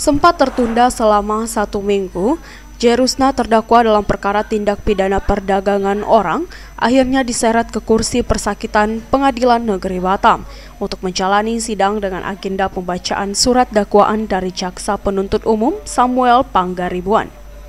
Sempat tertunda selama 1 minggu, Jerusna terdakwa dalam perkara tindak pidana perdagangan orang akhirnya diseret ke kursi persakitan Pengadilan Negeri Batam untuk menjalani sidang dengan agenda pembacaan surat dakwaan dari Jaksa Penuntut Umum Samuel Panggaribuan.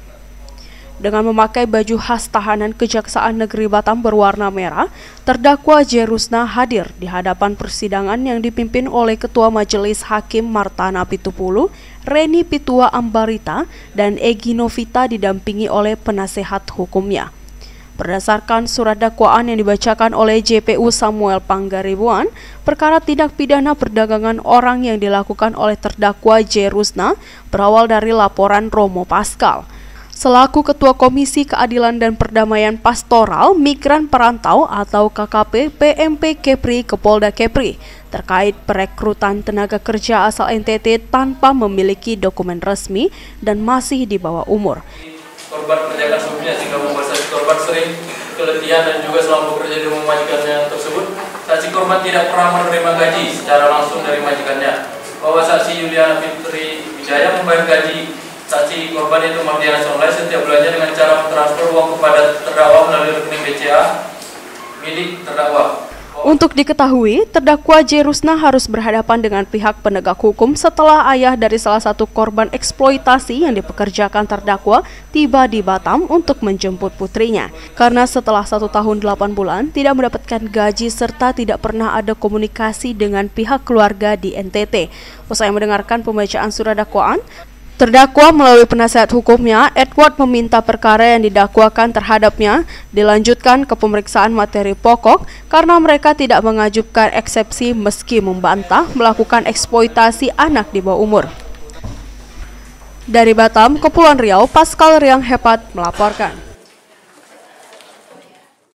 Dengan memakai baju khas tahanan Kejaksaan Negeri Batam berwarna merah, terdakwa Jerusna hadir di hadapan persidangan yang dipimpin oleh Ketua Majelis Hakim Martana Pitupulu, Reni Pitua Ambarita, dan Egy Novita didampingi oleh penasehat hukumnya. Berdasarkan surat dakwaan yang dibacakan oleh JPU Samuel Panggaribuan, perkara tindak pidana perdagangan orang yang dilakukan oleh terdakwa Jerusna berawal dari laporan Romo Pascal selaku Ketua Komisi Keadilan dan Perdamaian Pastoral Migran Perantau atau KKP PMP Kepri Kepolda Kepri terkait perekrutan tenaga kerja asal NTT tanpa memiliki dokumen resmi dan masih di bawah umur. Korban kerjakan sebelumnya sehingga membuat saksi korban sering keletihan dan juga selama bekerja di rumah majikannya tersebut, saksi korban tidak pernah menerima gaji secara langsung dari majikannya. Bahwa saksi Yuliana Fitri Wijaya membayar gaji saksi korban itu Mardiana Sonlai setiap bulannya dengan cara mentransfer uang kepada terdakwa melalui rekening BCA milik terdakwa. Untuk diketahui, terdakwa Jerusna harus berhadapan dengan pihak penegak hukum setelah ayah dari salah satu korban eksploitasi yang dipekerjakan terdakwa tiba di Batam untuk menjemput putrinya. Karena setelah 1 tahun 8 bulan tidak mendapatkan gaji serta tidak pernah ada komunikasi dengan pihak keluarga di NTT. Usai mendengarkan pembacaan surat dakwaan, terdakwa melalui penasehat hukumnya, Edward meminta perkara yang didakwakan terhadapnya dilanjutkan ke pemeriksaan materi pokok karena mereka tidak mengajukan eksepsi meski membantah melakukan eksploitasi anak di bawah umur. Dari Batam, Kepulauan Riau, Pascal Riang Hepat melaporkan.